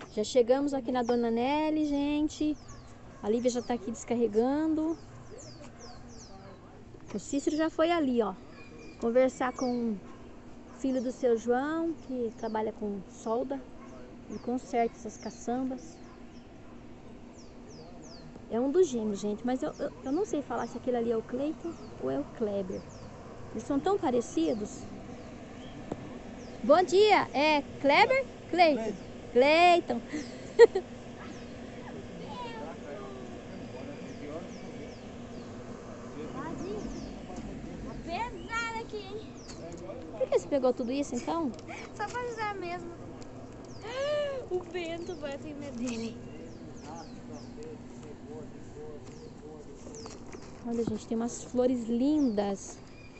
Já chegamos aqui na Dona Nelly, gente. A Lívia já tá aqui descarregando. O Cícero já foi ali, ó, conversar com o filho do seu João, que trabalha com solda. Ele conserta essas caçambas. É um dos gêmeos, gente, mas eu não sei falar se aquele ali é o Cleiton ou é o Kleber. Eles são tão parecidos. Bom dia, é Kleber? Cleiton. Cleiton. Pesado aqui, hein? Por que você pegou tudo isso, então? Só pra ajudar mesmo. O vento vai acima dele. Olha, gente, tem umas flores lindas.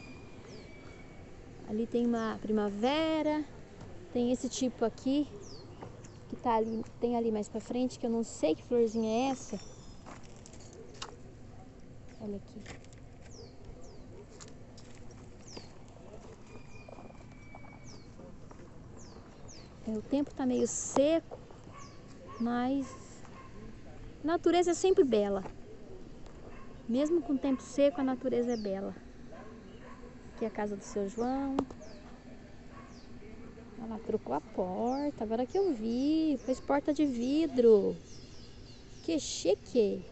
Ali tem uma primavera. Tem esse tipo aqui, que tá ali, tem ali mais pra frente, que eu não sei que florzinha é essa. Olha aqui. O tempo tá meio seco, mas a natureza é sempre bela. Mesmo com o tempo seco, a natureza é bela. Aqui é a casa do seu João. Ela trocou a porta, agora que eu vi. Fez porta de vidro. Que chique.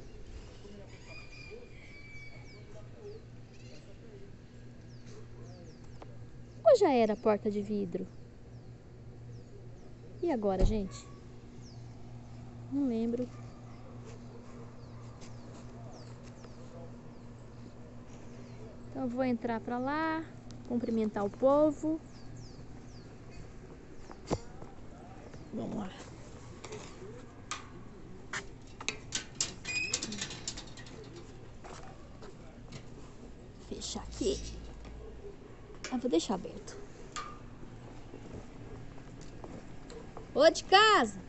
Ou já era porta de vidro? E agora, gente? Não lembro. Então eu vou entrar pra lá, cumprimentar o povo. Vamos lá. Fechar aqui. Vou deixar aberto. Ô, de casa!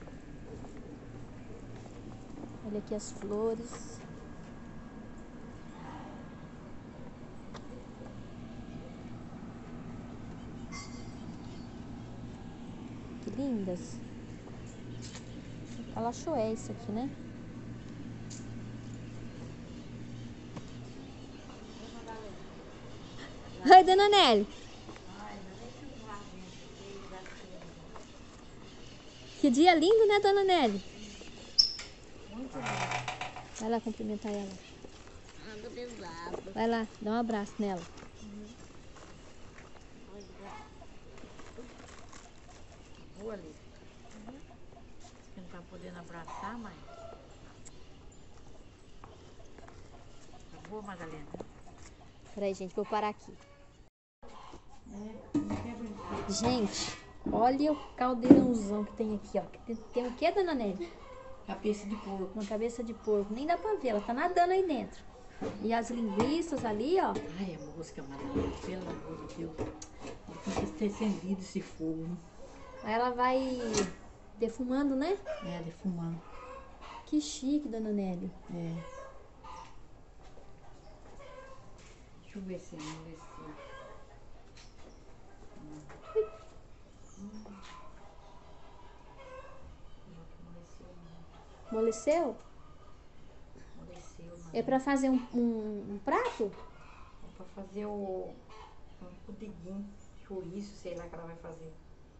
Olha aqui as flores. Que lindas. Calachoé isso aqui, né? Oi, Dona Nelly. Que dia lindo, né, Dona Nelly? Muito lindo. Vai lá cumprimentar ela. Anda pesado. Vai lá, dá um abraço nela. Boa ali. Você não tá podendo abraçar, mãe? Tá boa, Madalena? Peraí, gente, vou parar aqui. Não quer brincar. Gente, olha o caldeirãozão que tem aqui, ó. Tem o que, Dona Nelly? Cabeça de porco. Uma cabeça de porco. Nem dá pra ver, ela tá nadando aí dentro. E as linguiças ali, ó. Ai, a mosca, Madalena, pelo amor de Deus. Tem que ter acendido esse fogo, né? Aí ela vai defumando, né? É, defumando. Que chique, Dona Nelly. É. Deixa eu ver se amoleceu. Amoleceu? Amoleceu, É pra fazer um prato? É pra fazer um pudiguinho, chouriço, sei lá que ela vai fazer.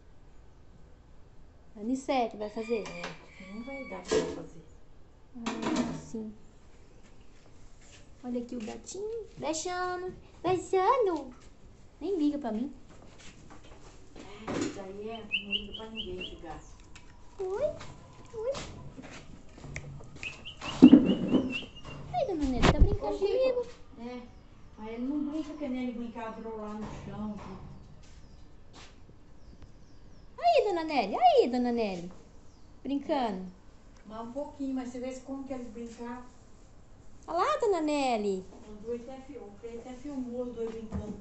A Nissete vai fazer? É, não vai dar pra ela fazer. Sim. Olha aqui o gatinho. Deixando. Deixando. Nem liga pra mim. Isso aí não liga pra ninguém esse gato. Oi. Oi. Ai, Dona Nelly, tá brincando comigo? É, mas ele não brinca que nem ele brincava lá no chão. Aí, Dona Nelly. Aí, Dona Nelly. Brincando. Mas um pouquinho, mas você vê como que eles brincavam. Olha lá, Dona Nelly. Os dois até filmou os dois brincando.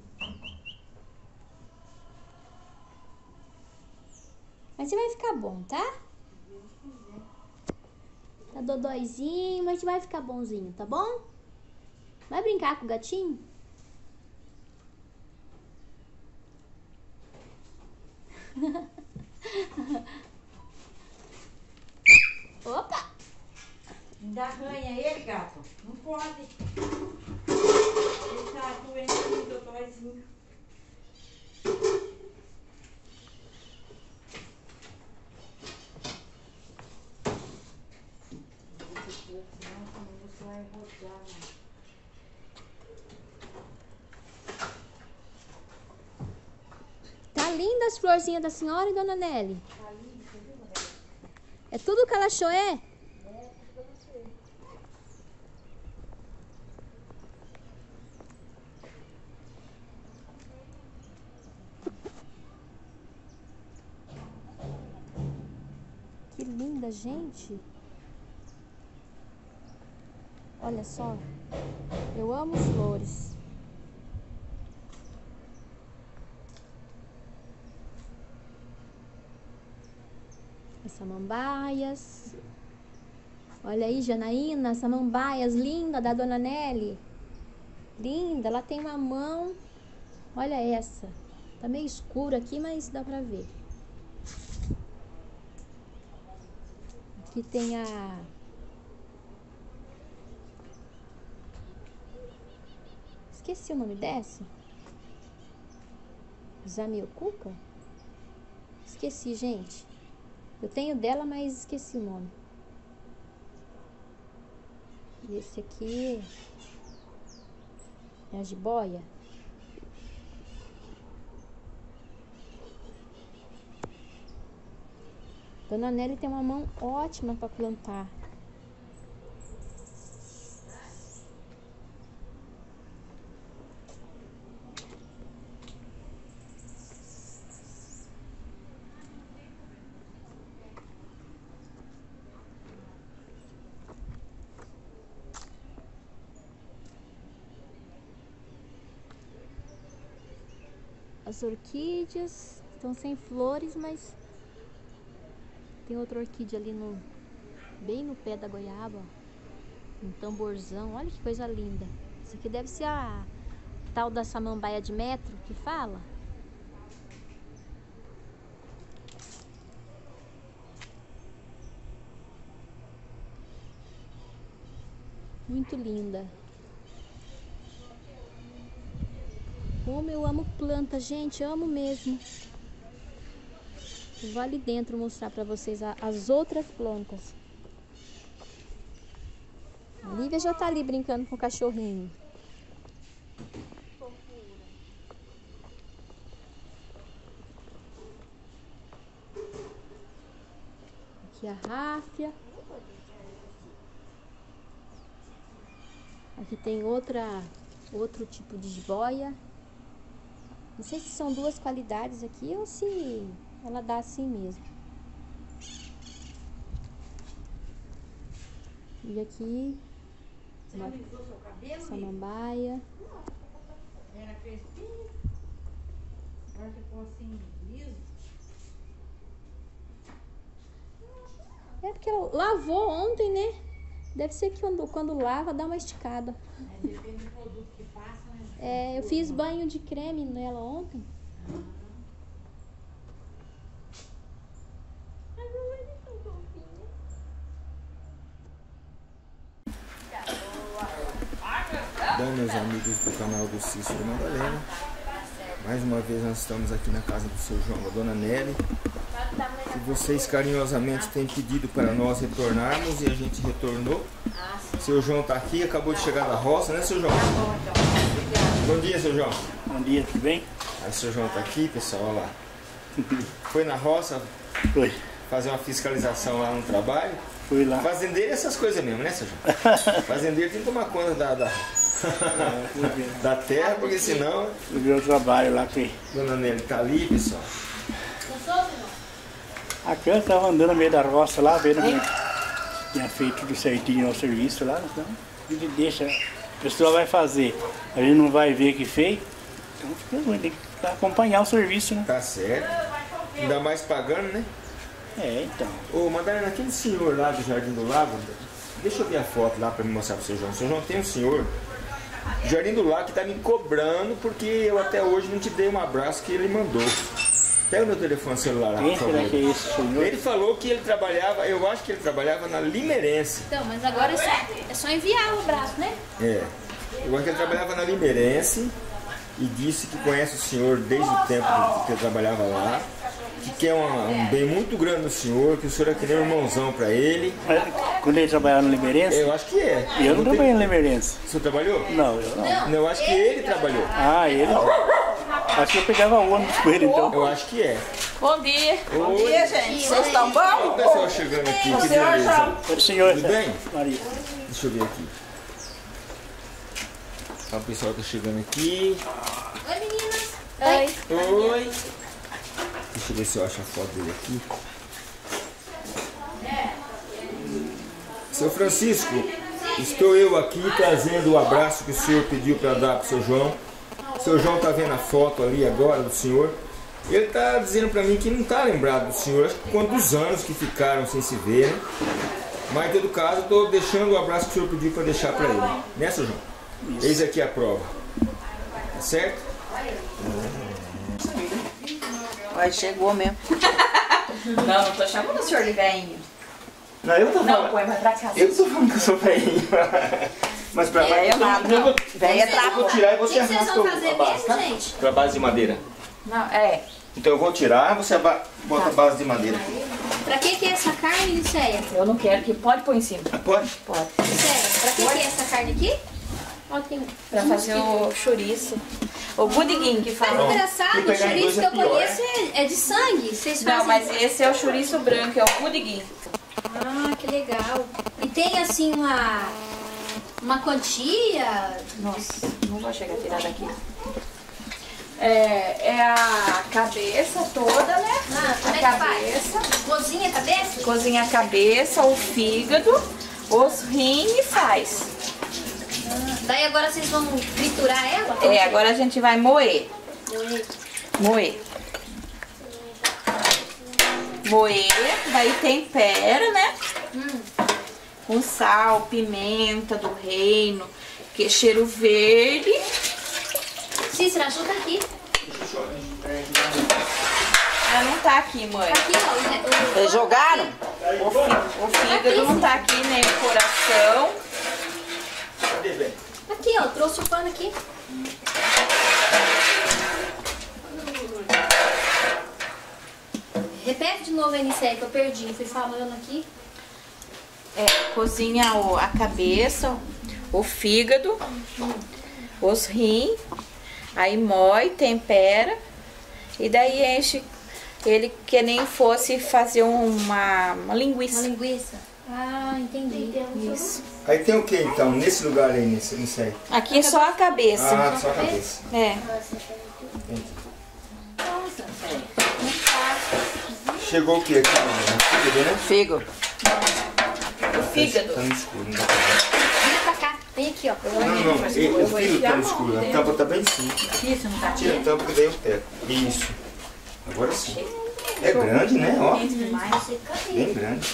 Mas você vai ficar bom, tá? Tá dodóizinho, mas vai ficar bonzinho, tá bom? Vai brincar com o gatinho? Ainda arranha ele, gato. Não pode. Ele tá doendo no doutorzinho. Vai rodar, né? Tá linda as florzinhas da senhora, dona Nelly? Tá lindo, você viu, mulher? É tudo que ela achou, é? É, tudo pra você. Que linda, gente. Olha só. Eu amo flores. As samambaias. Olha aí, Janaína, samambaias linda da dona Nelly. Linda, ela tem uma mão. Olha essa. Tá meio escuro aqui, mas dá pra ver. Aqui tem a... Esqueci o nome dessa. Zamioculca? Esqueci, gente. Eu tenho dela, mas esqueci o nome. E esse aqui é a jiboia. Dona Nelly tem uma mão ótima para plantar. As orquídeas estão sem flores, mas tem outra orquídea ali bem no pé da goiaba, ó. Um tamborzão, olha que coisa linda. Isso aqui deve ser a tal da samambaia de metro que fala. Muito linda. Como eu amo planta, gente, amo mesmo. Vou ali dentro mostrar pra vocês as outras plantas. A Lívia já tá ali brincando com o cachorrinho. Aqui a ráfia. Aqui tem outro tipo de jiboia. Não sei se são duas qualidades aqui ou se ela dá assim mesmo. E aqui Você alisou seu cabelo? samambaia. Era crespinho. Agora ficou assim, liso. É porque ela lavou ontem, né? Deve ser que quando lava dá uma esticada. É, depende do produto que passa, né? É, eu fiz banho de creme nela ontem. Bom, meus amigos do canal do Cícero Madalena, mais uma vez nós estamos aqui na casa do seu João, da dona Nelly, que vocês carinhosamente têm pedido para nós retornarmos e a gente retornou. Seu João está aqui, acabou de chegar da roça, né, seu João? Bom dia, seu João. Bom dia, tudo bem? Aí, seu João está aqui, pessoal, olha lá. Foi na roça Foi. fazer uma fiscalização lá no trabalho. Fui lá. Fazendeiro é essas coisas mesmo, né, seu João? Fazendeiro tem que tomar conta da terra, porque senão... Fui ver o trabalho lá que... Dona Nelly tá ali, pessoal. A criança estava andando no meio da roça lá, vendo que tinha feito tudo certinho o serviço lá, então a gente deixa, a pessoa vai fazer, a gente não vai ver que fez, então fica ruim, tem que acompanhar o serviço, né? Tá certo. Ainda mais pagando, né? É, então. Ô, Madalena, aquele senhor lá do Jardim do Lago, deixa eu ver a foto lá pra me mostrar pro seu João. O seu João tem um senhor do Jardim do Lago que tá me cobrando porque eu até hoje não te dei um abraço que ele mandou. Pega o meu telefone celular lá, Quem por será favor. que é esse senhor? Ele falou que ele trabalhava, eu acho que ele trabalhava na Limeirense. Então, mas agora é só enviar o abraço, né? É. Eu acho que ele trabalhava na Limeirense e disse que conhece o senhor desde o tempo que ele trabalhava lá, que quer um bem muito grande do senhor, que o senhor é que nem um irmãozão pra ele. Mas quando ele trabalhava no Limeirense? Eu acho que é. Eu não trabalhei no Limeirense. O senhor trabalhou? Não, eu não. Não, eu acho que ele trabalhou. Ah, ele? Acho que eu pegava ônibus com ele então. Eu acho que é. Bom dia. Bom dia, gente. Vocês estão Olha bons? o pessoal chegando aqui, que beleza. Oi, senhor. Tudo bem? Maria. Deixa eu ver aqui. Olha o pessoal tá chegando aqui. Oi, meninas. Oi. Deixa eu ver se eu acho a foto dele aqui. Seu Francisco, estou eu aqui trazendo o abraço que o senhor pediu para dar para o seu João. O seu João está vendo a foto ali agora do senhor. Ele está dizendo para mim que não está lembrado do senhor, acho que quantos anos que ficaram sem se ver, né? Mas em todo caso, eu estou deixando o abraço que o senhor pediu para deixar para ele. Né, seu João? Eis aqui a prova. Tá certo? Vai, chegou mesmo. Não, não tô chamando o senhor de velhinho. Não, eu tô falando. Não, põe, vai pra casa. Eu tô falando que eu sou velhinho. Mas pra É, eu nada, não. Velha eu vou tirar e O você que vocês arrasta vão a fazer base, mesmo, tá? gente? Pra base de madeira. Não, é. Então eu vou tirar, você bota a base de madeira. Pra que é essa carne, Liceia? Eu não quero que pode pôr em cima. Ah, pode? Pode. Liceia, pra que é essa carne aqui? Ó, tem... Pra fazer o chouriço. O budiguinho que Mas fala. engraçado, Quem o pegar em dois chouriço que é eu pior, conheço é de sangue. Vocês fazem... Não, mas esse é o chouriço branco, é o budiguinho. Ah, que legal. E tem assim uma quantia? Nossa, não vou chegar a tirar daqui. É a cabeça toda, né? Ah, como é a que cabeça. faz? Cozinha a cabeça? Cozinha a cabeça, o fígado, os rins e faz. Daí agora vocês vão triturar ela? É, agora a gente vai moer. Moer. Moer, daí tempera, né? Com sal, pimenta do reino, que cheiro verde. Cícera, ajuda aqui. Ela não tá aqui, mãe. Aqui, ó. Eles jogaram? O fígado não tá aqui, nem o coração. Cadê, bem? Aqui, ó. Trouxe o pano aqui. Repete de novo a Nicéia, que eu perdi. Fui falando aqui. É, cozinha a cabeça, o fígado, os rins, aí moe, tempera e daí enche ele que nem fosse fazer uma linguiça. Uma linguiça. Ah, entendi. Isso. Aí tem o que então? Nesse lugar aí, nesse aí? Aqui é só a cabeça. Ah, só a cabeça. É. Entendi. Chegou o que aqui? Fígado, né? Fígado. O fígado. Tá no escuro, não dá pra ver. Vem pra cá. Vem aqui, ó. Não, o fígado tá no escuro. A tampa tá bem sim. Isso, não tá Tira a tampa que daí eu pego. Isso. Agora sim. É grande, né? Ó. Bem grande.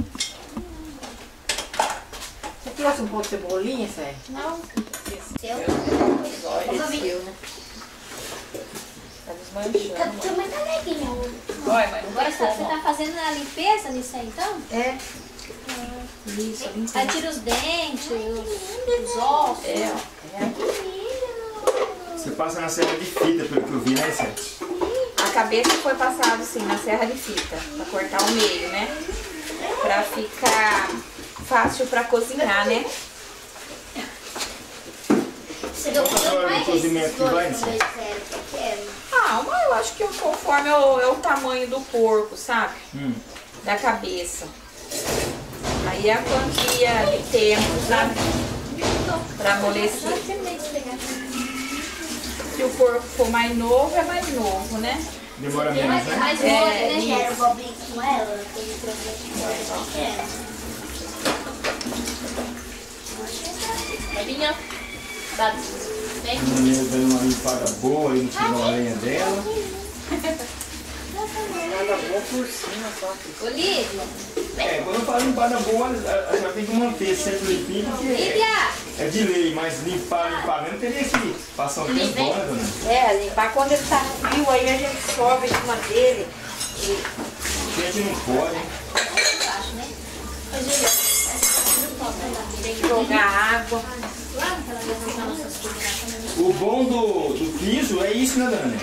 Você trouxe um pouco de cebolinha, Sérgio? Não. Seu. Desceu, né? Tá desmanchando. Tem uma canequinha. Olha, mãe, não Agora tem você como. tá fazendo a limpeza nisso aí, então? É. Isso, limpeza. Aí tira os dentes, os ossos. É, ó. Você passa na serra de fita, pelo que eu vi, né, Sérgio? A cabeça foi passada assim na serra de fita, pra cortar o meio, né? Pra ficar fácil pra cozinhar, né? Você deu Qual a hora do cozimento que vai, Nicéia? Ah, mas eu acho que conforme é o tamanho do porco, sabe? Da cabeça. Aí a quantia de tempo, sabe? Pra amolecer. Se o porco for mais novo, é mais novo, né? Demora menos, né? Mais É, mole, né? isso. Quero bobinho com ela. Bobinha. Vem. A mulher dando uma limpada boa aí no fogão a lenha dela. Nada bom por cima só. Olívia! Quando eu falo limpar na boa, já tem que manter sempre limpinho, porque é de lei, mas limpar mesmo teria que passar um tempo bom, né, dona? É, limpar quando ele tá frio, aí a gente sobe em cima dele. A gente não pode, hein? Tem que jogar água. O bom do piso é isso, né, dona?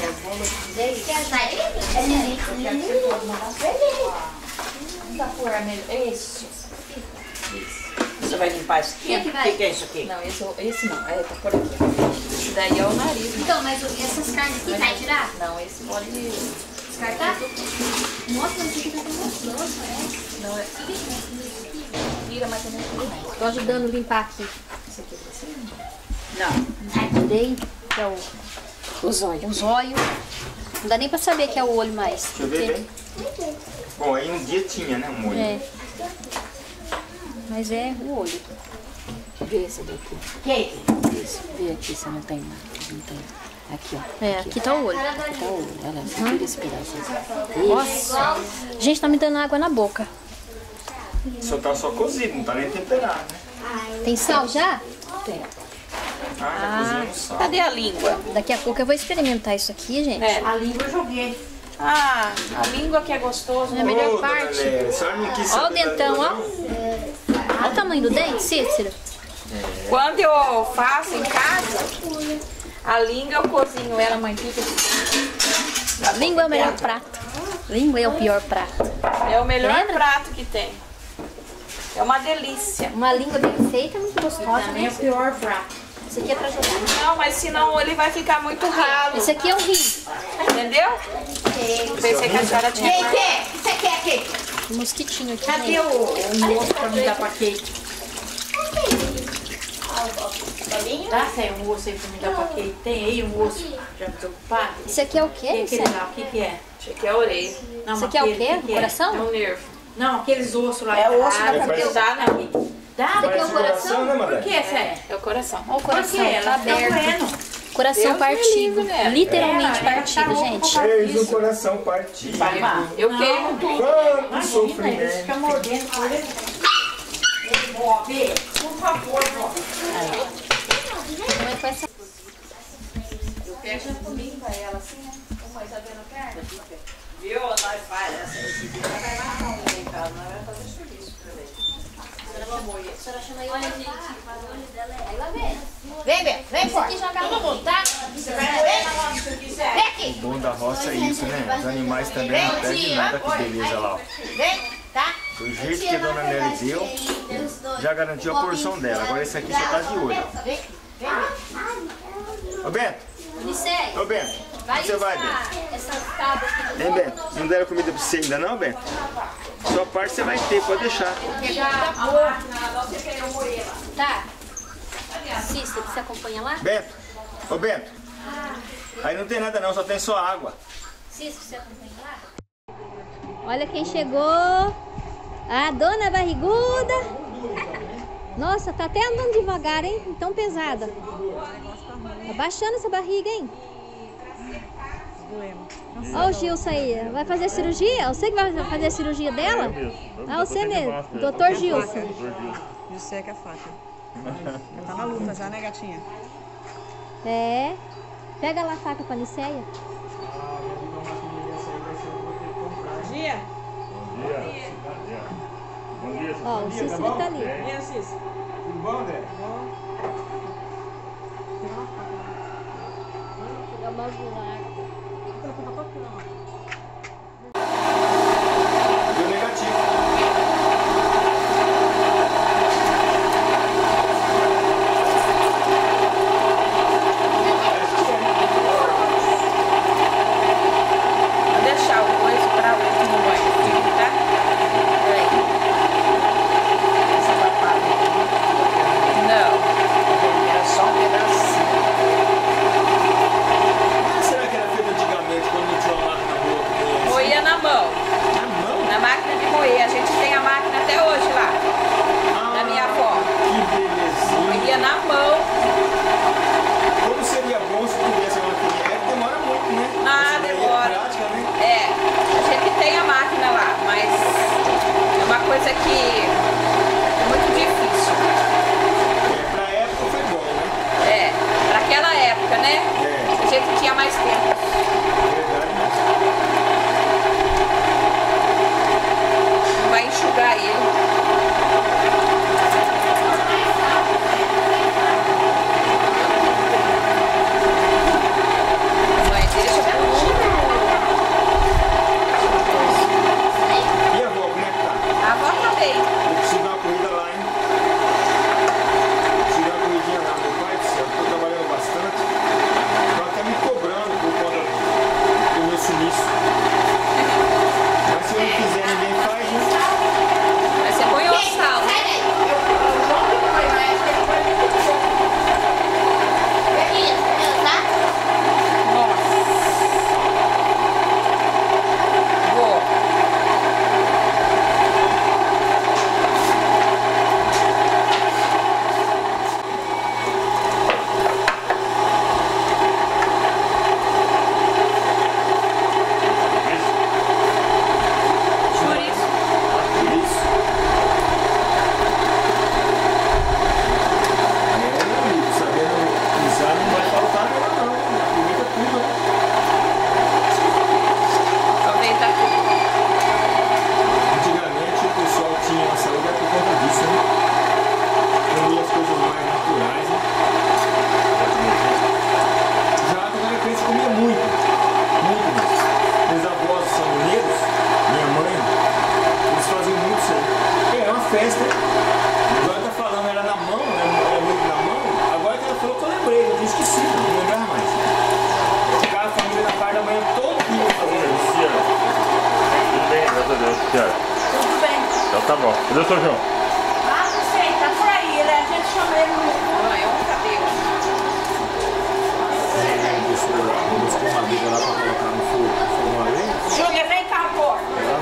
Isso. Você vai limpar isso aqui? O que é isso aqui? Não, esse não. É, tá por aqui. Esse daí é o nariz. Então, mas essas carnes aqui vai tirar? Não, esse pode Descartar? Nossa, mas isso aqui tá tão gostoso, Não, é. Tira, mas também não. Tô ajudando a limpar aqui. Esse aqui é assim? Não. Ajudei, que é O zóio. o zóio. Não dá nem pra saber que é o olho mais. Deixa eu ver bem. Bom, aí um dia tinha, né, um molho. É. Mas é o olho. Vê esse daqui. Que? Isso. Vê aqui se não tem nada. Não tem. Aqui, ó. É, aqui tá o olho. Aqui tá o olho. Olha, você tira esse pedaço. Nossa. Gente, tá me dando água na boca. Só tá só cozido, não tá nem temperado, né? Tem sal já? Tem. Já cozinhamos sal. Cadê a língua? Daqui a pouco eu vou experimentar isso aqui, gente. É. A língua eu joguei. Ah, a língua que é gostoso. É a melhor Ô, dona parte. Lélia, a senhora não quis Ó o saber da dentão, língua, ó. não? Olha o tamanho do dente, Cícero. Quando eu faço em casa, a língua eu cozinho ela, mãe, fica. Língua é o melhor prato. Língua é o pior prato. É o melhor Lembra? prato que tem. É uma delícia. Uma língua bem feita é muito gostosa. Também é o pior prato. Isso aqui é pra jogar. Não, mas senão ele vai ficar muito ralo. Esse aqui é um rim. Entendeu? Pensei que a senhora tinha. Quem quer? O que você quer, Kate? Um mosquitinho aqui. Cadê gente. o moço pra me dar pra Kate? Dá sem um osso aí pra me dar pra Kate? Tem aí um osso já desocupado? Esse aqui é o quê? Tem aquele Cícero? lá, o que que é? Achei que é a orelha. Não, Esse aqui é o aquele, quê? que O coração? É um nervo. Não, aqueles ossos lá. É o osso da Ah, cabeça. dá, né? Dá? Esse aqui é o Parece coração? né, Por Madalena? que, Sé? É o coração. Olha o Por coração, quê? Ela tá fica aberto. doendo. Coração Deus me partido. livre, né? Literalmente Ela partido, tá gente. Fez o coração partido. Eu queimo tudo. Quanto Imagina, ele sofrimento. fica mordendo por ele. Ó, Bê, por favor, ó. Como é que vai ser? Fecha comigo pra ela assim, né? Como tá vendo a perna? Viu? Nós faz esse dia. Nós vai matar um em casa, nós vai fazer serviço pra ele. A senhora chama ele. Olha, gente, o olho dela é. Aí lá vem. Vem, Bê, vem, Esse aqui joga todo mundo, tá? Você vai morrer na mão se quiser. Vem aqui. O bom da roça é isso, né? Os animais também não perdem nada, que beleza lá, ó. Vem, tá? Do jeito que a dona Nelly deu, já garantiu a porção dela. Agora esse aqui só tá de olho, ó. Vem, vem. Ô Bento, Unicef, ô Bento, vai onde você vai, Bento? usar essa tábua aqui do Hein, Bento? Não deram comida pra você ainda não, Bento? Sua parte você vai ter, pode deixar. Tá? Cícero, você acompanha lá? Bento, ô Bento, aí não tem nada não, só tem só água. Cícero, você acompanha lá? Olha quem chegou. A dona barriguda. Nossa, tá até andando devagar, hein? Tão pesada. Tá baixando essa barriga, hein? Olha o Gilson aí. Vai fazer cirurgia? Você que vai fazer a cirurgia dela? Ah, você mesmo. Doutor Gilson. Disseca a faca. Já tá na luta já, né, gatinha? É. Pega lá a faca pra Niceia. Gia? Ó, o Cícero tá ali. Vem, Assis. Tudo bom, André? Pegar uma buraco. Deu negativo. Vou deixar o coisa pra último banho, tá? Essa papada. Não. Era só um pedacinho. Será que era feito antigamente quando não tinha uma máquina que tinha mais tempo. Vai enxugar ele. Mãe, deixa por último. E a avó, como é que tá? A avó tá bem. Eu preciso dar uma corrida lá, hein? Preciso dar uma corridinha lá, meu pai do céu. Tô trabalhando bastante. Tô até me cobrando por conta do meu sumiço. Mas se eu não quiser, ninguém faz, né? Mas você põe o sal. Festa, agora tá falando, era na mão, era muito na mão. Agora que ela falou que eu lembrei, eu tinha esquecido, não lembrava mais. Ficava a família na parte da manhã todo dia fazendo isso. Tudo bem, graças a Deus, Tiago. Tudo bem. Então tá bom. Cadê o seu João? Ah, não sei, tá por aí, né? A gente chama ele no... Não, é um cabelo. Buscou uma liga lá pra colocar no fogo uma lenha. Júlia, vem cá, pô.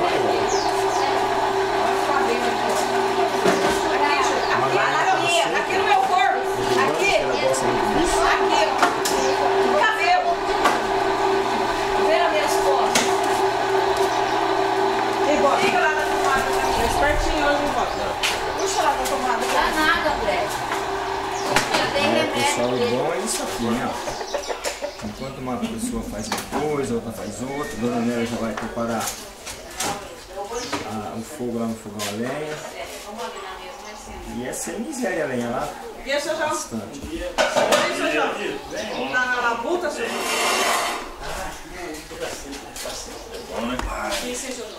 Aqui no meu corpo. Aqui. Aqui, ó. No cabelo. Vê nas minhas costas. Ei, bota. Fica lá na tomada. Mais pertinho hoje, bota. Puxa lá na tomada. Dá nada, André. Pessoal, o bom é isso aqui, né? Enquanto uma pessoa faz uma coisa, outra faz outra, a dona Nélia já vai preparar o fogo lá no fogão a lenha. E é sem miséria a lenha lá. E aí, seu João? Bastante. Vem, seu João. Na labuta, seu João. Bom, né? Aqui, seu João.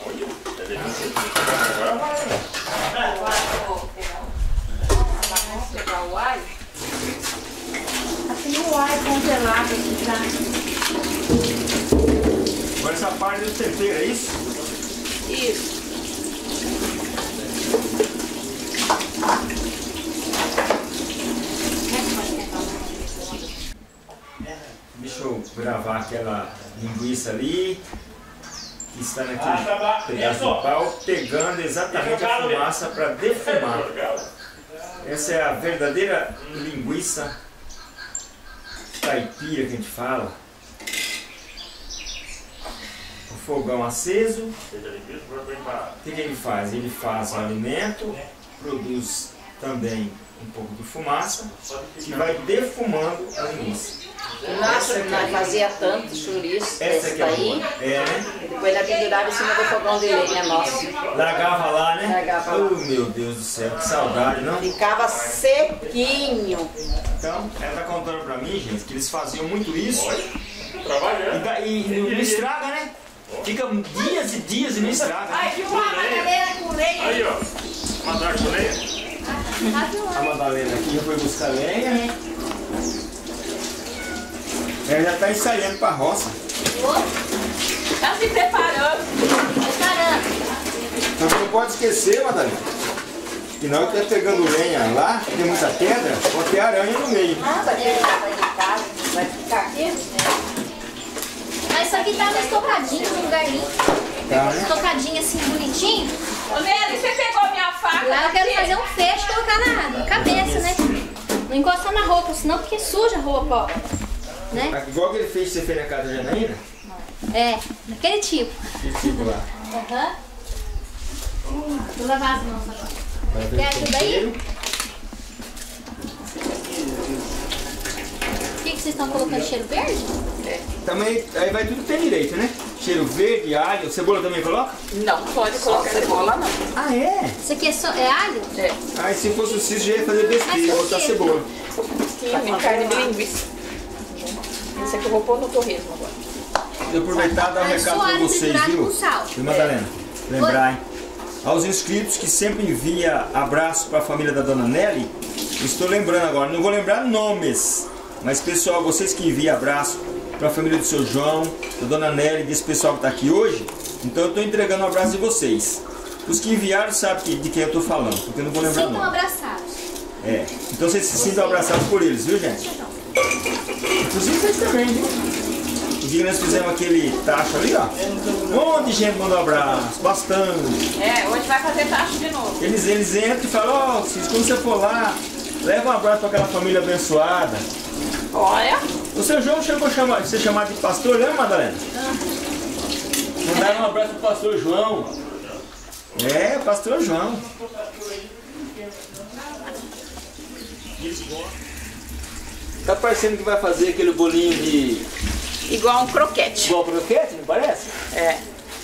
Vamos pegar o alho. Tem o alho congelado aqui, tá? Agora essa parte do tempero, é isso? Isso. Deixa eu gravar aquela linguiça ali, que está naquele pedaço de pau, pegando exatamente a fumaça para defumar. Essa é a verdadeira linguiça caipira que a gente fala. O fogão aceso. O que ele faz? Ele faz o alimento, produz também um pouco de fumaça, que vai defumando a linguiça. Nossa, nós fazia tanto chouriço Essa desse que é daí. boa. É, né? E depois nós pendurava em cima do fogão de lenha nosso. Largava lá, né? Largava lá. Oh, meu Deus do céu, que saudade, não? Ficava sequinho. Então, ela tá contando pra mim, gente, que eles faziam muito isso. Trabalhando. E não estraga, né? Fica dias e dias e não estraga. Ai, viu uma madalena com lenha? Aí, ó. Mandar com lenha. A Madalena aqui já foi buscar lenha. Ela já tá ensaiando pra roça. Tá se preparando. Mas não pode esquecer, Madalena, que na hora que tá pegando lenha lá, tem muita pedra, pode ter aranha no meio. Ah, vai ter que sair de casa. Vai ficar aqui? Mas isso aqui tá estocadinho no lugar limpo. Tá, né? Estocadinho assim, bonitinho. Ô, Nelly, você pegou minha faca? Lá eu quero aqui? fazer um fecho e colocar na cabeça, né? Não encostar na roupa, senão porque suja a roupa, ó. Né? Igual que ele fez, você fez na casa da Janaína? É, daquele tipo. Aquele tipo lá. Aham. Vou lavar as mãos agora. Vai ver Quer o ajuda tempero. aí? O que vocês estão colocando? Cheiro verde? Também, aí vai tudo ter direito, né? Cheiro verde, alho, cebola também coloca? Não pode colocar cebola, não. Ah, é? Isso aqui é alho? É. Ah, se fosse o Cício, já ia fazer besteira, por botar quê? cebola. Tem carne de linguiça. Isso aqui eu vou pôr no torresmo agora. Vou aproveitar e dar um recado pra vocês, viu? Viu, Madalena? Lembrar, hein? Aos inscritos que sempre envia abraço para a família da Dona Nelly, estou lembrando agora, não vou lembrar nomes, mas pessoal, vocês que enviam abraço para a família do seu João, da Dona Nelly, desse pessoal que está aqui hoje, então eu estou entregando um abraço de vocês. Os que enviaram sabem de quem eu estou falando, porque eu não vou lembrar Sintam nome. abraçados. É, então vocês se sintam abraçados por eles, viu, gente? Inclusive vocês também, viu? O dia que nós fizemos aquele tacho ali, ó. Um monte de gente mandou abraço, bastante. É, hoje vai fazer tacho de novo. Eles entram e falam, ó, quando você for lá, leva um abraço para aquela família abençoada. Olha. O seu João chegou a ser chamado de pastor, lembra, Madalena? Mandaram um abraço pro pastor João. É, pastor João. Tá parecendo que vai fazer aquele bolinho de... Igual um croquete. Igual croquete, não parece? É.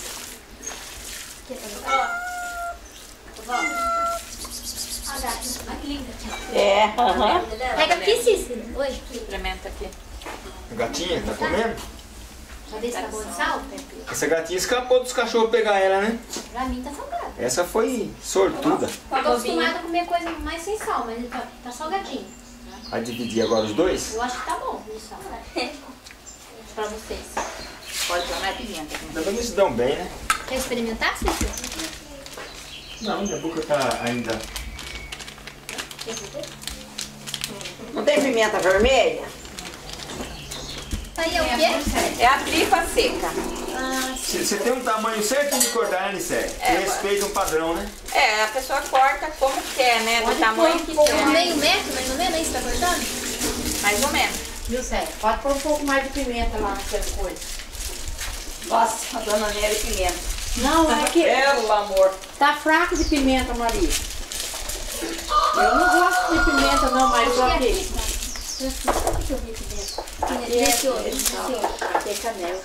Olha que linda. É. Aham. Pega aqui, Cícero. Oi. Experimenta aqui. A gatinha tá comendo? Pra ver se tá bom de sal? Essa gatinha escapou dos cachorros pegar ela, né? Pra mim tá salgado. Essa foi sortuda. Tô acostumada a comer coisa mais sem sal, mas tá salgadinho. Vai dividir agora os dois? Eu acho que tá bom de sal. Pra vocês. Pode pôr mais pimenta. Ainda bem que se dão bem, né? Quer experimentar, Cícero? Não, minha boca tá ainda... Não tem pimenta vermelha? Aí é o quê? É a tripa seca. Você tem um tamanho certo de cortar, né, Nicé? Você respeita um padrão, né? É, a pessoa corta como quer, né? Do tamanho que quer. Meio metro, mais ou menos, aí você tá cortando? Mais ou menos. Viu, Sérgio? Pode pôr um pouco mais de pimenta lá naquela coisa. Nossa, a Dona Nelly pimenta. Não, é que Pelo amor. tá fraco de pimenta, Maria. Eu não gosto de pimenta não, mas só que... Deixa eu ver aqui dentro. Esse outro, esse outro. Tem canela.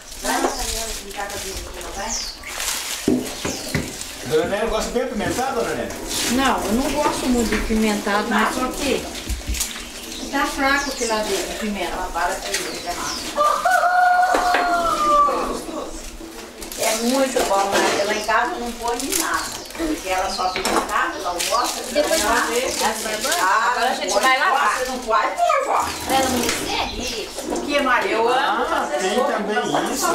Dona Nélia gosta bem apimentado, Dona Nélia? Não, eu não gosto muito de pimentado, mas só que tá fraco aquele lá dentro, de pimenta. É muito bom, mas lá em casa não põe nada. Porque ela só fica em casa, ela gosta. Depois ela Agora a gente vai lavar. Você não pode ter, vó. Pra ela amolecer? O que, Maria? Eu amo fazer Tem sopa. também isso.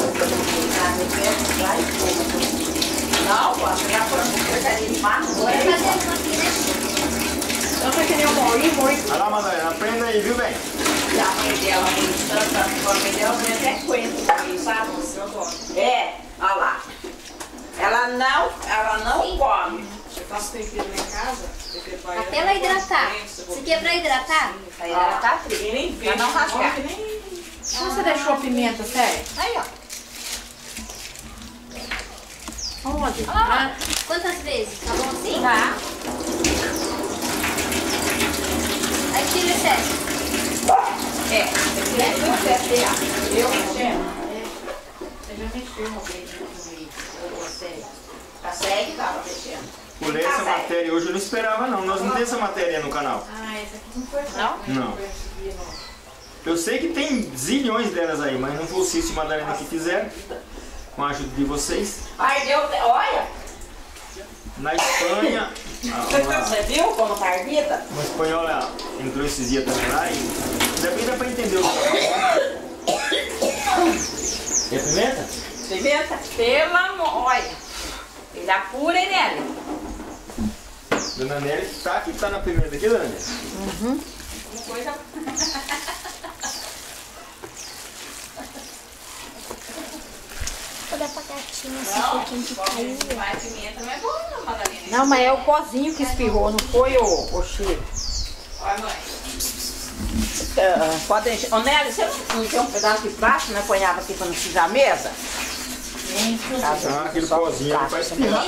Não, vó, você já foi uma porcaria de mato. Vai fazer uma aqui, né? Então vai querer um molinho, Vai lá, Madalena, aprenda aí, viu, bem? E a mãe dela, a mãe dela tem até coentro também, sabe? É, olha lá. Ela não come. Eu faço tempero lá em casa. Até ela hidratar. Isso aqui é pra hidratar? Aí ela tá triste. Pra não rasgar. Você deixou a pimenta, sério? Aí, ó. Onde? Quantas vezes? Tá bom assim? Tá. Aí tira o excesso. Eu mexendo. Você já mexeu uma vez comigo. Você. Tá sério que tava mexendo. Por ler essa matéria hoje eu não esperava, não. Nós não temos essa matéria no canal. Ah, essa aqui não foi Não? Não. Eu sei que tem zilhões delas aí, mas não foi o Cício e Madalena que fizeram. Com a ajuda de vocês. Ai, deu. Olha. Na Espanha, Você viu como tá ardida? uma espanhola entrou esses dias também lá e também dá pra entender o que é pimenta? Pimenta. Pelo amor. Olha. Ele é pura, hein, Nelly? Dona Nélia tá que tá na pimenta aqui, Dona Nélia? Coisa... Toda pacatinha, assim, pouquinho que caiu. Mais pimenta não é bom, não, Madalena. Não, mas é o pozinho que espirrou, não foi o cheiro. Olha, mãe. Pode encher. Ô, Nelly, você não tem um pedaço de plástico, né? Ponhava aqui pra não sujar a mesa? Ah, aquele pozinho não faz espirrar.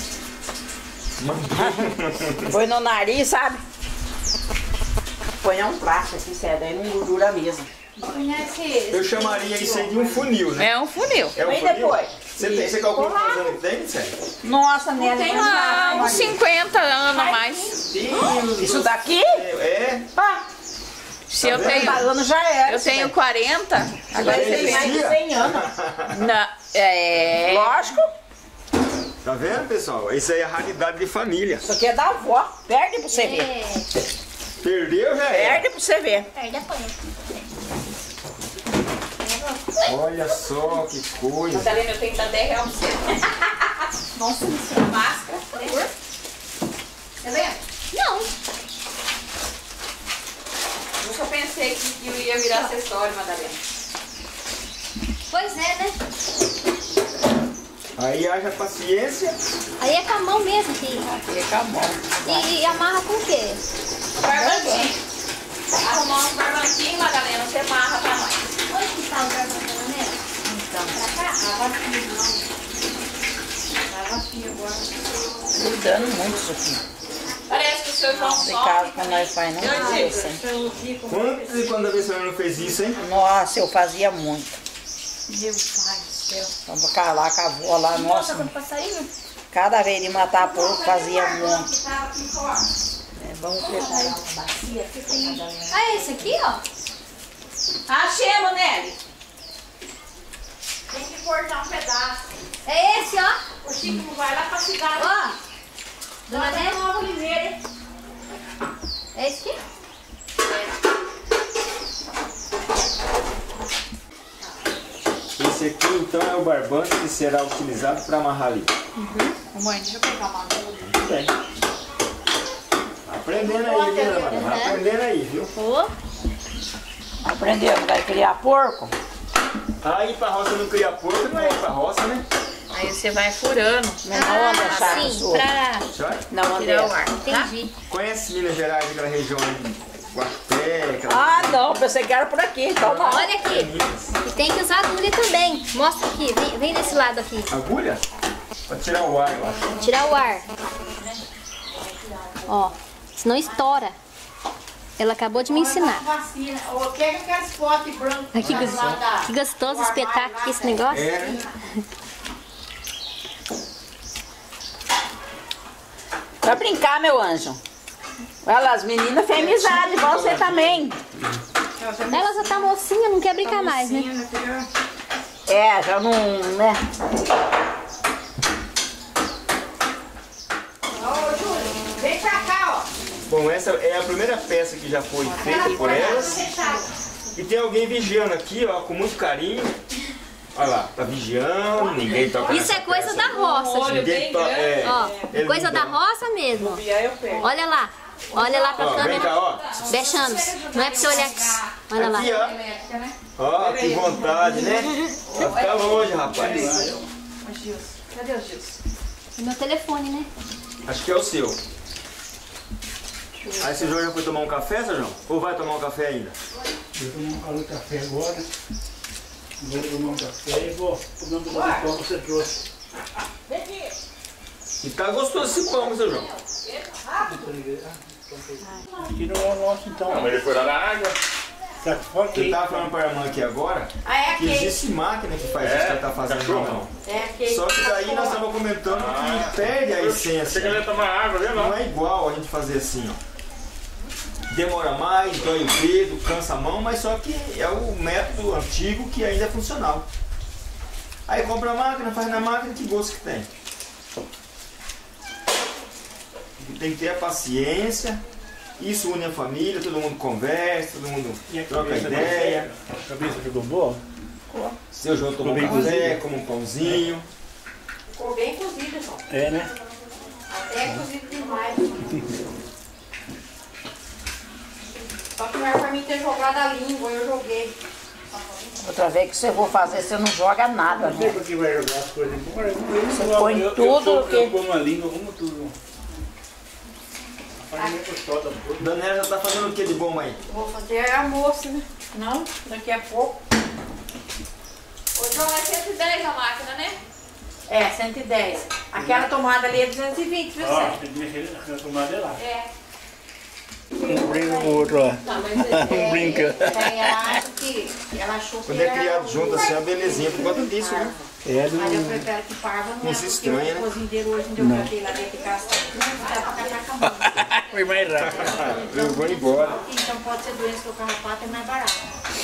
Põe no nariz, sabe? Põe um plástico aqui, sério, daí não gordura a mesa. Eu chamaria isso aí de um funil, né? É um funil. É um Vem funil? depois. Você calcula quantos anos que tem, Sério? Nossa, né? Tem lá uns 50 anos a mais. Isso daqui? É. Ah, Se eu tenho, 40 anos já era. eu tenho 40, agora já você Tem mais de existia? 100 anos. Não, é. Lógico. Tá vendo, pessoal? Isso aí é a raridade de família. Isso aqui é da avó. Perde pra você ver. É, Perdeu, já é. Perde pra você ver. perde a panha. Olha só que coisa. Madalena, eu tenho que dar 10 reais pra você. Nossa, isso é máscara. Tá vendo? Não. Nunca pensei que eu ia virar acessório, Madalena. Pois é, né? Aí haja paciência. Aí é com a mão mesmo, que... Fica bom. E amarra com o quê? Barbanquinho. Arrumar um barbanquinho, Madalena, você amarra pra nós. Onde que tá o barbanquinho, né? Então. Pra cá? Ajudando muito isso aqui. Parece que o seu João De só. casa quando nós faz, não é assim. Quantas e quantas vezes a senhora não fez isso, hein? Nossa, eu fazia muito. Meu pai do céu. Vamos ficar lá com a avó lá, nossa. Com passarinho? Cada vez de matar porco fazia muito. É, vamos preparar uma bacia. Ah, é esse aqui, ó? Achei, Manelli. Tem que cortar um pedaço. É esse, ó. O Chico não vai lá pra cidade. Ó. Dona Nélia. Nova Oliveira, hein? É esse aqui? Esse aqui então é o barbante que será utilizado para amarrar ali. Mãe, deixa eu pegar uma agulha. Muito bem. Aprendendo aí, viu, Ana Maria? Vai aprendendo aí, viu? Ó. Aprendeu, vai criar porco? Aí pra roça não criar porco, não é ir pra roça, né? Aí você vai furando. Mas não anda chato sim, sua. pra... Sabe? Não Tirar o anda. ar. Entendi. Conhece Minas Gerais, aquela região ali de Guaté, aquela... Ah, não, pensei que era por aqui, então não. Olha aqui. E tem que usar agulha também. Mostra aqui. Vem desse lado aqui. Agulha? Pra tirar o ar, eu acho. Tirar o ar. Ó. Senão estoura. Ela acabou de me ensinar. Vacina. Ou pega aqueles potes brancos. Ai, que gostoso espetar aqui esse negócio. É, Vai brincar, meu anjo. Olha lá, as meninas têm amizade, igual você também. Ela já tá mocinha, não quer brincar mais, né? É, já não, né? Ô, Júlio, vem pra cá, ó. bom, essa é a primeira peça que já foi feita por elas. E tem alguém vigiando aqui, ó, com muito carinho. Olha lá, tá vigiando, ninguém toca Isso nessa é coisa peça. da roça, gente. Ninguém toca, Ó, ele coisa não da dá. roça mesmo. Olha lá. Olha lá pra Ó, vem cá, câmera. ó. Bechanos. Não é pra você olhar aqui. Olha lá. Aqui, ó. Ó, que vontade, né? Vai ficar longe, rapaz. Cadê o Gilson? É meu telefone, né? Acho que é o seu. Aí, seu João já foi tomar um café, seu João? Ou vai tomar um café ainda? Eu tomo um café agora. Vou tomar um café e vou comer um pouco de pão que você trouxe. E tá gostoso esse pão, seu João. Aqui não é o nosso então. Mas ele foi lá na água. Tá fora Eu aqui. tava falando pra irmã aqui agora Ah, é que aquele. existe máquina que faz isso que ela tá fazendo cachorro. não. É aquele. Só que daí nós estávamos comentando que perde a Você que ele ia essência. tomar água, viu? Não é igual a gente fazer assim, ó. Demora mais, dói o dedo, cansa a mão, mas só que é o método antigo que ainda é funcional. Aí compra a máquina, faz na máquina, que gosto que tem. Tem que ter a paciência. Isso une a família, todo mundo conversa, todo mundo E a troca cabeça ideia. A cabeça ficou boa? Seu João toma um Ficou bem café, cozido. come um pãozinho. Ficou bem cozido, João. É, né? Até cozido demais. Só que não era pra mim ter jogado a língua, eu joguei. Outra vez que você for fazer, você não joga nada, Não sei né? pra que vai jogar as coisas embora. Você põe tudo que- Eu como a língua, como tudo. A farinha é gostosa. Daniela já tá fazendo o que de bom aí? Vou fazer almoço, né? Não, daqui a pouco. Ô, João, é 110 a máquina, né? É, 110. Aquela tomada ali é 220, viu, Ó, Sérgio? tem que mexer na tomada lá. É. Um brinca com o outro, ó. Um brinca. Ela acha que ela achou que Quando é criado junto assim, é uma belezinha por conta disso, né? É do... Mas eu prefiro que parva não Não é se porque estranha, né? o cozinheiro hoje não deu pra ter lá dentro de casa. Não dá pra catar com a mão. Foi mais rápido. Eu vou embora. Então pode ser doença do carrapato, é mais barato.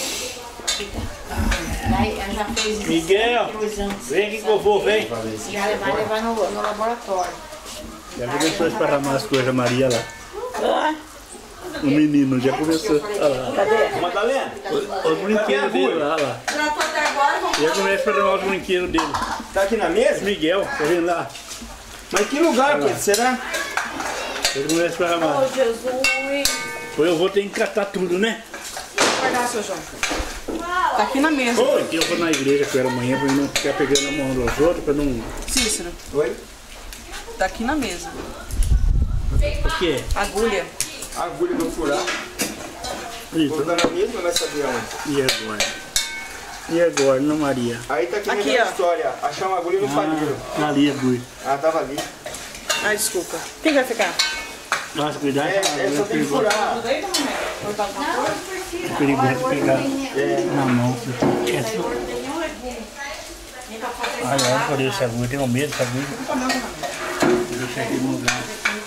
Daí ela já fez Miguel, vem aqui que eu vou, vem. Já vai levar no laboratório. Já começou a esparramar as coisas, Maria lá. O menino já começou. Olha lá. Cadê? Madalena, Os brinquedos dele lá, lá. Tratou até agora, vamos Já começa a esparramar os brinquedos dele. tá aqui na mesa? Miguel, tá vendo lá? Mas que lugar, Pedro? Será? Ele começa a esparramar. Oh, Jesus. Ou eu vou ter que catar tudo, né? Guardar, seu João. Tá aqui na mesa. Aqui eu vou na igreja com ela amanhã pra não ficar pegando a mão dos outros, pra não... Cícero, Oi? tá aqui na mesa. O quê? Agulha. A agulha do furar. Isso. Vou dar na mesa, não vai saber onde. E agora? E agora, não, Maria? Aí tá aqui, Aqui, a ó. história. Achar uma agulha no palheiro. Ali, agulha. Ah, tava ali. Ai, desculpa. Quem vai ficar? Nossa, cuidado. É só tem que furar. Tudo aí, Dona Maria? Cortar o vapor? É perigoso pegar na mão. Olha, eu vou poder essa agulha, tenho medo dessa agulha. Vou deixar aqui no lugar.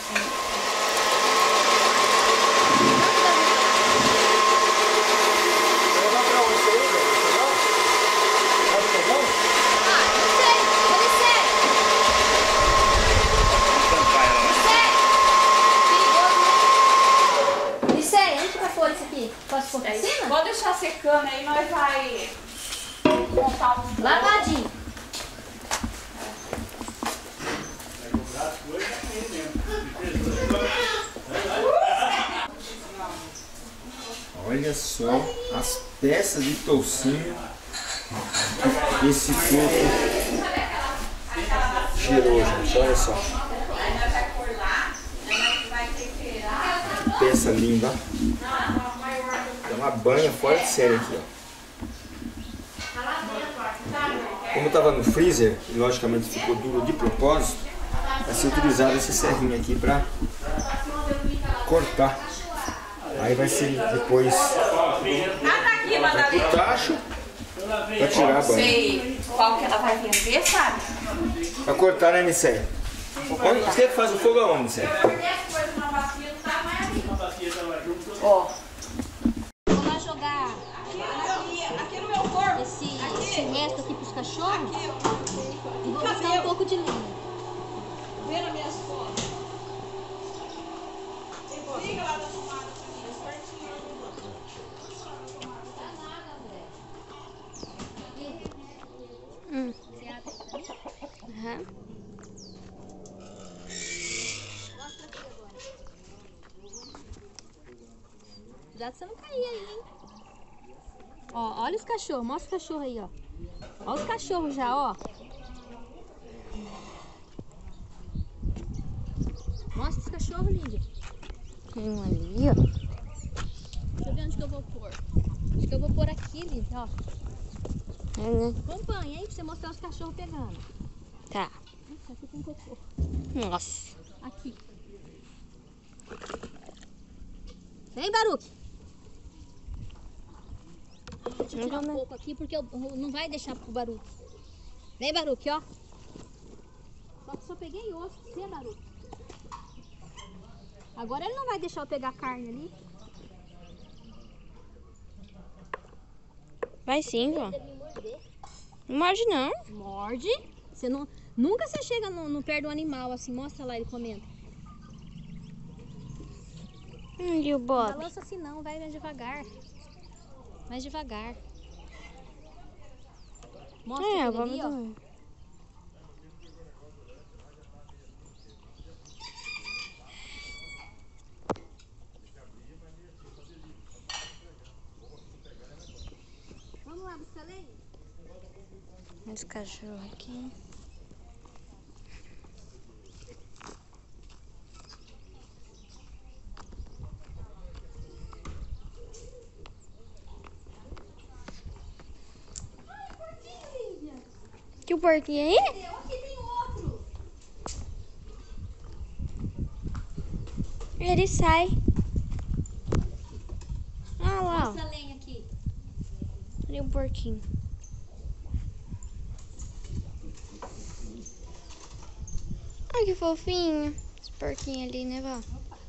Posso pôr pra cima? Pode deixar secando aí, nós vai montar um... Lavadinho. Olha só as peças de toucinho. Esse corpo girou, gente. Olha só. Que peça linda. É uma banha fora de série aqui, ó. Como estava no freezer, e logicamente ficou duro de propósito, vai ser utilizado esse serrinho aqui para cortar. Aí vai ser depois tá aqui, Madalena. o tacho para tirar a banha. Sei qual que ela vai vender, sabe? Para cortar, né, Nicéia? Você que faz o fogo aonde, Nicéia? Ó. Vou lá jogar esse resto aqui pros cachorros e vou buscar um pouco de linha. Vê nas minhas fotos. Liga lá da tomada pra mim, as partinhas. Você abre aí pra mim? Aham. Mostra aqui agora. Cuidado pra você não cair aí, hein? Ó, olha os cachorros, mostra os cachorros aí, ó. Olha os cachorros já, ó. Mostra os cachorros, Lídia. Tem um ali, ó. Deixa eu ver onde que eu vou pôr. Acho que eu vou pôr aqui, Lídia, ó. Acompanha, hein, pra você mostrar os cachorros pegando. Tá. Nossa, aqui tem cocô. Nossa. Aqui. Vem, Baruque. Deixa eu tirar um pouco aqui, porque eu não vai deixar pro Baruque. Vem, Baruque, ó. Só que só peguei osso pra você, Baruque. Agora ele não vai deixar eu pegar a carne ali. Vai sim, vó. Não morde não. Morde. Você não, nunca você chega no pé do animal assim, mostra lá ele comendo. E o Não Bob? balança assim não, vai mais devagar. Mais devagar. Mostra É, aquele vamos ali, ó. também. Vamos lá buscar lenha? Esse cachorro aqui. Que o porquinho aí? Aqui tem outro. Ele sai. porquinho. Ai, que fofinho. Esse porquinho ali, né, vó?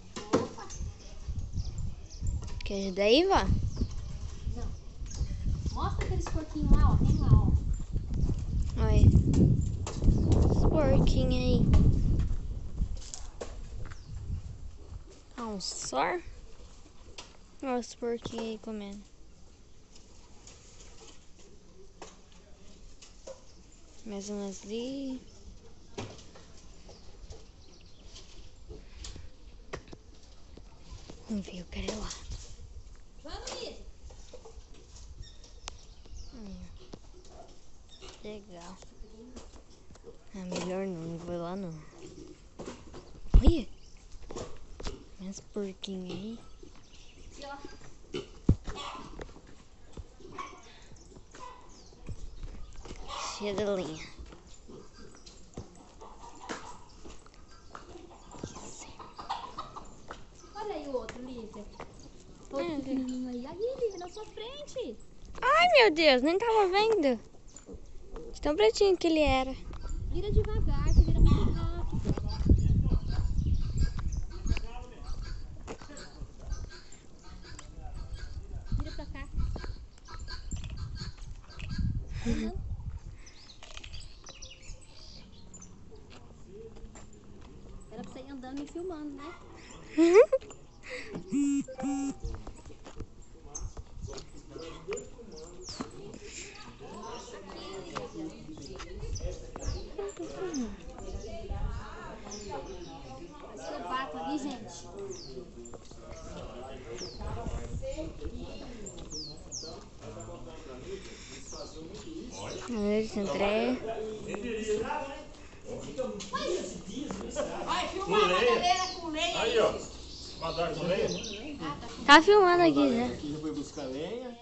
Quer ajudar aí, vó? Não. Mostra aqueles porquinhos lá, ó. Tem lá, ó. Olha. Esse porquinho aí. Ah, um só? Olha esse porquinho aí comendo. Mais umas ali. Vamos ver, eu quero ir lá. Vamos, Luiz. Legal. Ah, melhor não vou lá não. Olha! Esse porquinho aí. E ó. Cheia de linha. Olha aí o outro, Lívia. Todo pequenininho aí. Aí, Lívia, na sua frente. Ai, meu Deus, nem tava vendo. De tão pretinho que ele era. Vira devagar, que vira muito rápido. Vira pra cá. Era pra você ir andando e filmando, né? Esse bato ali, gente. Esse André. Olha, filma a Madalena com lenha. Aí, ó. Madar com lenha. Tá filmando aqui, né? Aqui já foi buscar lenha.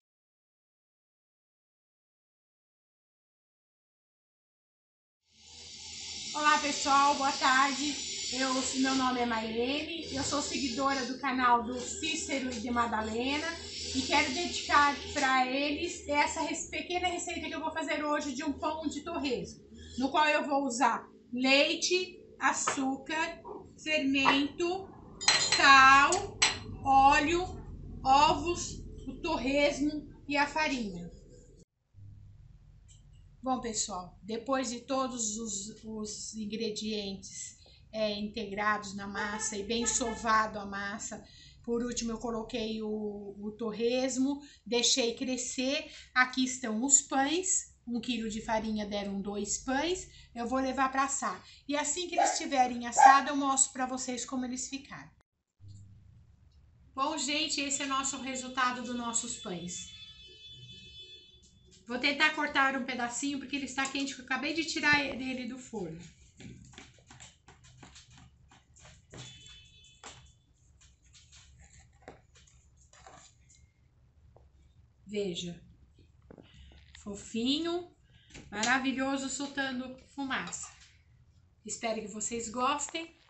Olá pessoal, boa tarde. Meu nome é Mairene, eu sou seguidora do canal do Cícero e de Madalena e quero dedicar para eles essa pequena receita que eu vou fazer hoje de um pão de torresmo, no qual eu vou usar leite, açúcar, fermento, sal, óleo, ovos, o torresmo e a farinha. Bom, pessoal, depois de todos os ingredientes integrados na massa e bem sovado a massa, por último eu coloquei o torresmo, deixei crescer. Aqui estão os pães, 1 quilo de farinha deram 2 pães, eu vou levar para assar. E assim que eles estiverem assados, eu mostro para vocês como eles ficaram. Bom, gente, esse é nosso resultado dos nossos pães. Vou tentar cortar um pedacinho porque ele está quente, que eu acabei de tirar ele do forno. Veja, fofinho, maravilhoso, soltando fumaça. Espero que vocês gostem.